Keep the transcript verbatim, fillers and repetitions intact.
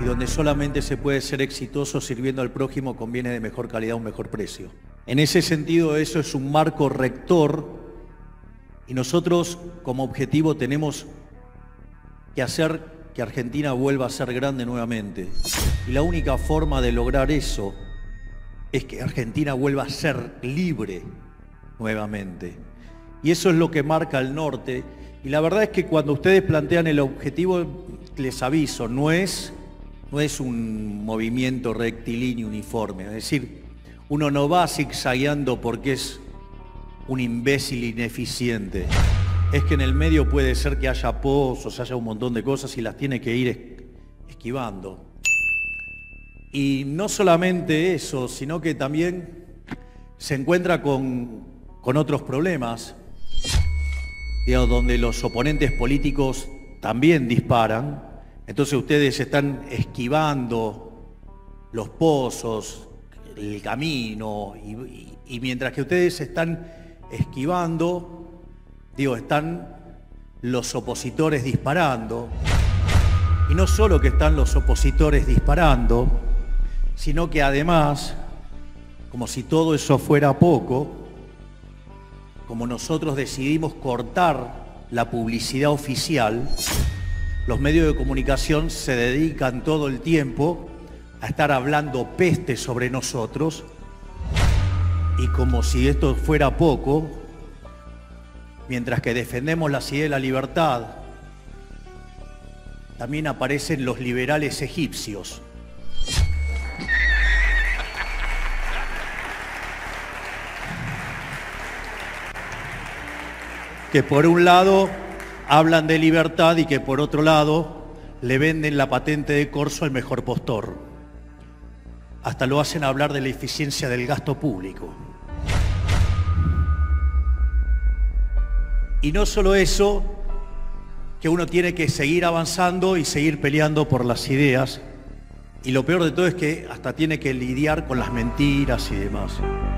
y donde solamente se puede ser exitoso sirviendo al prójimo con bienes de mejor calidad a un mejor precio. En ese sentido, eso es un marco rector y nosotros como objetivo tenemos que hacer que Argentina vuelva a ser grande nuevamente. Y la única forma de lograr eso es que Argentina vuelva a ser libre nuevamente. Y eso es lo que marca el norte. Y la verdad es que cuando ustedes plantean el objetivo, les aviso, no es, no es un movimiento rectilíneo uniforme. Es decir, uno no va zigzagueando porque es un imbécil ineficiente. Es que en el medio puede ser que haya pozos, haya un montón de cosas y las tiene que ir esquivando. Y no solamente eso, sino que también se encuentra con, con otros problemas, digamos, donde los oponentes políticos también disparan. Entonces ustedes están esquivando los pozos, el camino, y, y, y mientras que ustedes están esquivando, digo, están los opositores disparando. Y no solo que están los opositores disparando, sino que además, como si todo eso fuera poco, como nosotros decidimos cortar la publicidad oficial, los medios de comunicación se dedican todo el tiempo a estar hablando peste sobre nosotros, y como si esto fuera poco, mientras que defendemos la ideas de la libertad, también aparecen los liberales egipcios. Que por un lado hablan de libertad y que por otro lado le venden la patente de corso al mejor postor. Hasta lo hacen hablar de la eficiencia del gasto público. Y no solo eso, que uno tiene que seguir avanzando y seguir peleando por las ideas. Y lo peor de todo es que hasta tiene que lidiar con las mentiras y demás.